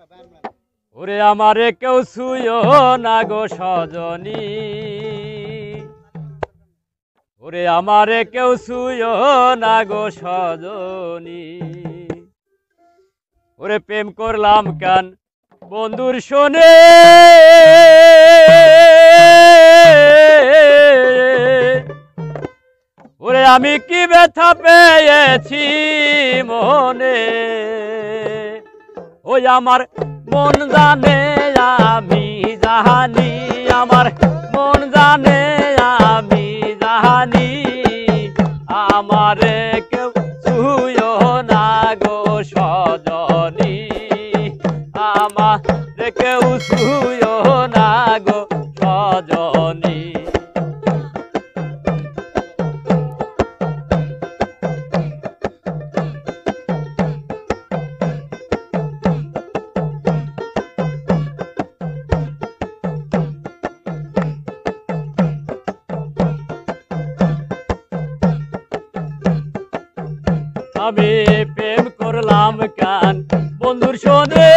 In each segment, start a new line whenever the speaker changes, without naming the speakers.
ওরে আমারে কেউ ছুঁয়ো না গো সজনী, ওরে আমারে কেউ ছুঁয়ো না গো সজনী। ওরে প্রেম করলাম কান বন্ধুর শোনে, ওরে আমি কি ব্যথা পেয়েছি মনে, ওই আমার মন জানে আমি জানি, আমার মন জানে আমি জানি। আমারে কেউ ছুঁয়ো না গো সজনী, আমারে কেউ ছুঁয়ো না গো সজনী। আমি প্রেম করলাম কান বন্ধুর শোনে,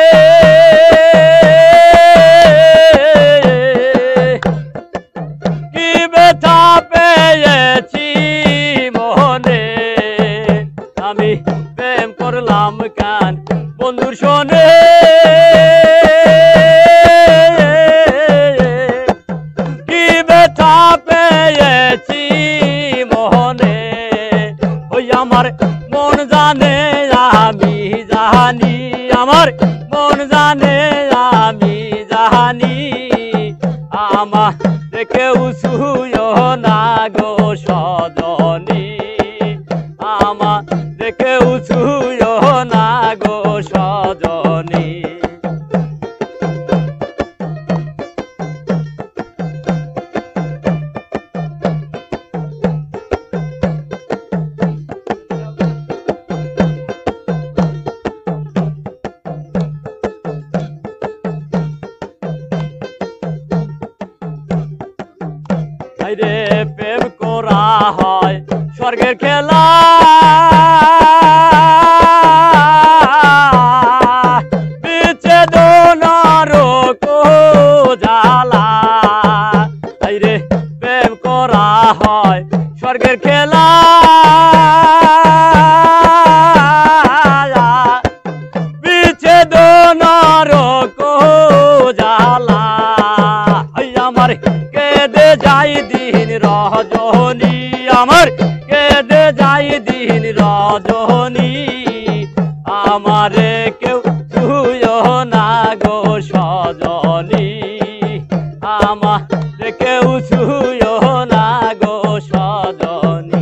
কি ব্যথা পেয়েছি মনে। আমি প্রেম করলাম কান বন্ধুর শোনে, কি ব্যথা পেয়েছি মনে। ওই আমার মন জানে আমি জানি, আমার মন জানে আমি জানি। আমারে কেউ ছুঁয়ো না গো সজনী, আমারে কেউ ছুঁয়ো না গো সজনী। রে প্রেম করা হয় স্বর্গের খেলা, বিচ্ছেদন নরক জ্বালা। রে প্রেম করা হয় স্বর্গের খেলা, বিচ্ছেদন নরক জ্বালা। আমার কেঁদে যাই দিন রজনী, আমার কেঁদে যাই দিন রজনী। আমারে কেউ ছুঁয়ো না গো সজনী, আমারে কেউ ছুঁয়ো না গো সজনী।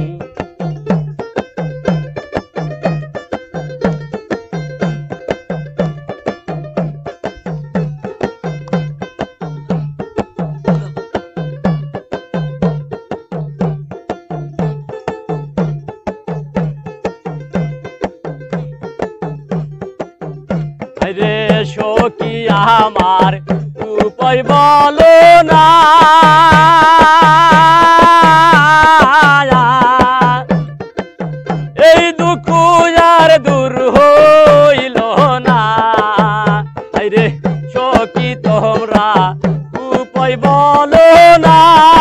রে সখী আমার উপায় বলো না, এই দুঃখ আর দূর হইল না। রে সখী তোমরা উপায় বলো না,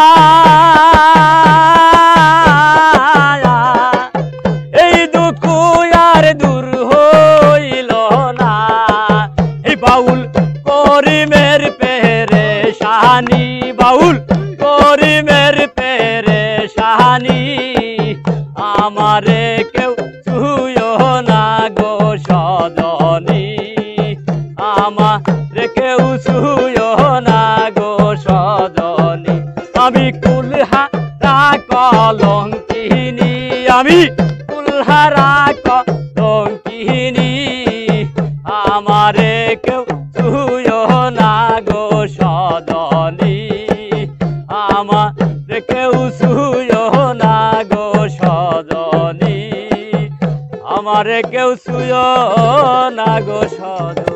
এই দুঃখ আর দূর হইল না। এই বাউল করিমের পেরেশানি, বাউল করিমের পেরেশানি। আমারে কেউ ছুঁয়ো না গো সজনী, আমারে কেউ ছুঁয়ো না গো সজনী। আমি কুলহারা কলঙ্কিনী, আমি কুলহারা কলঙ্কিনী। আমারে কেউ ছুঁয়ো না গো সজনী, আমারে কেউ ছুঁয়ো না গো সজনী। আমারে কেউ ছুঁয়ো না গো সজনী।